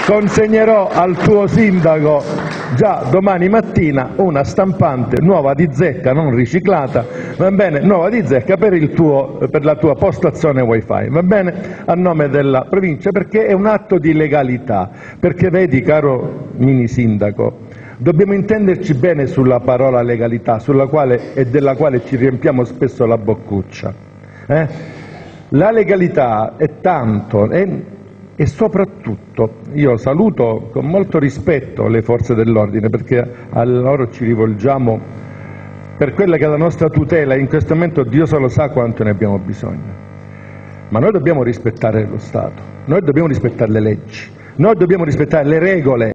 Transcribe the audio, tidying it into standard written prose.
consegnerò al tuo sindaco già domani mattina una stampante nuova di zecca, non riciclata, va bene, nuova di zecca per la tua postazione wifi, va bene, a nome della provincia, perché è un atto di legalità, perché vedi, caro mini sindaco, dobbiamo intenderci bene sulla parola legalità, della quale ci riempiamo spesso la boccuccia. La legalità è tanto e soprattutto io saluto con molto rispetto le forze dell'ordine, perché a loro ci rivolgiamo per quella che è la nostra tutela e in questo momento Dio solo sa quanto ne abbiamo bisogno. Ma noi dobbiamo rispettare lo Stato, noi dobbiamo rispettare le leggi, noi dobbiamo rispettare le regole.